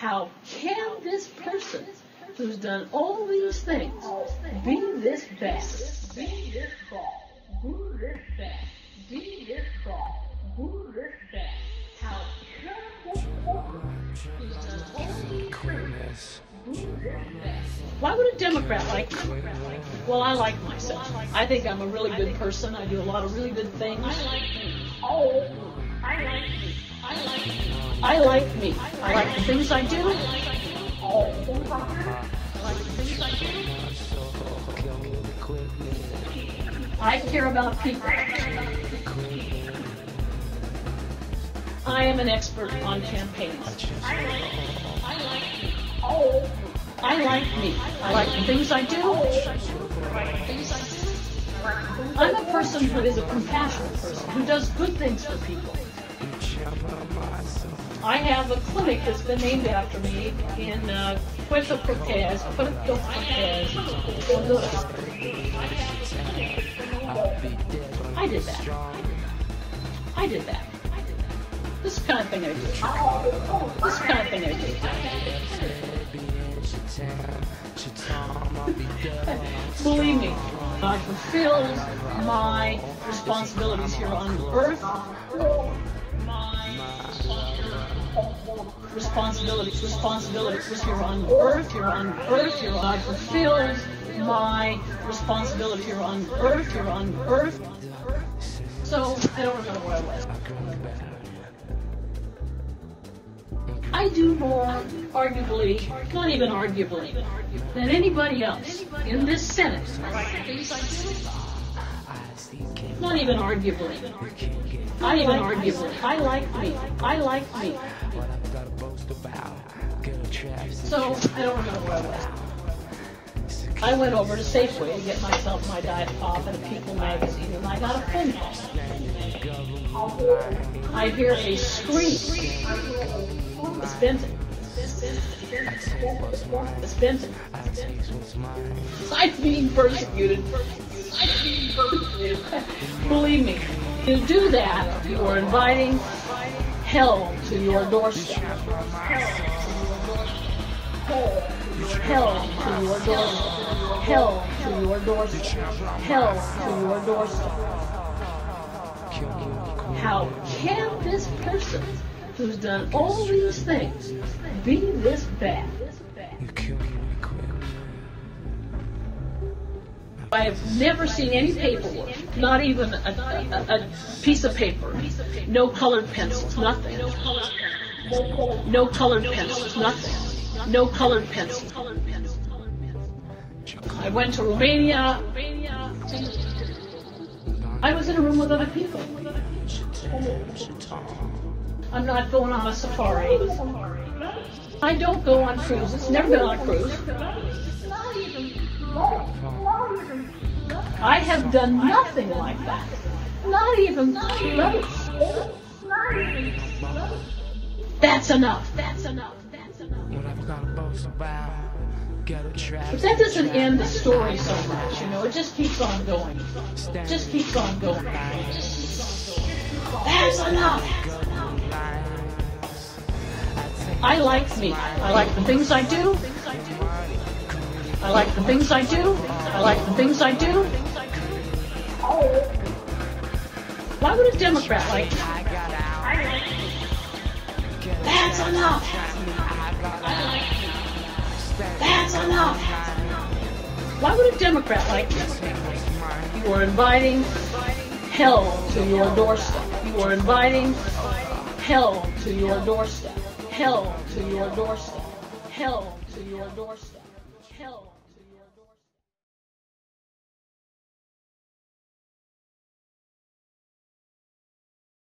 How can this person who's done all these things be this bad? Be this bad. Do this bad. Be this bad. Do this bad. How can this person who's done all these things do this bad? Why would a Democrat like me? Well, I like myself. I think I'm a really good person. I do a lot of really good things. I like me. Oh, I like me. I like me. I like me. I like the things I do. I like the things I do. I care about people. I am an expert on campaigns. I like me. Oh, I like me. I like the things I do. I'm a person who is a compassionate person, who does good things for people. I have a clinic that's been named after me in Puerto-Cortez, Honduras. I did that. I did that. This is the kind of thing I do. This is the kind of thing I do. Believe me, I fulfilled my responsibilities here on earth. Responsibilities here on earth. I fulfilled my responsibility here on earth. So I don't remember where I was. I do more, arguably, not even arguably, than anybody else in this Senate. Not even arguably. Not even arguably. I like me. I like me. So I don't remember where I was. I went over to Safeway to get myself my Diet Pop and a People magazine, and I got a phone call. I hear a scream. It's Benton. It's Benton. I'm being persecuted. Believe me, to do that, you are inviting hell to your doorstep. Hell to your doorstep. Hell to your doorstep. Hell to your doorstep. How can this person who's done all these things be this bad? I have never seen any paperwork, not even a piece of paper, no colored pencils, nothing. No colored pencils, nothing. No colored pencils. I went to Romania. I was in a room with other people. I'm not going on a safari. I don't go on cruises. Never been on a cruise. I have done nothing like that. Not even close. That's enough. That's enough. But that doesn't end the story so much, you know. It just keeps on going. It just keeps on going. That's enough. I like me. I like the things I do. I like the things I do. I like the things I do. Why would a Democrat like me? That's enough. That's enough. Why would a Democrat like me? You are inviting hell to your doorstep. You are inviting hell to your doorstep. Hell to your doorstep. Hell to your doorstep. Hell.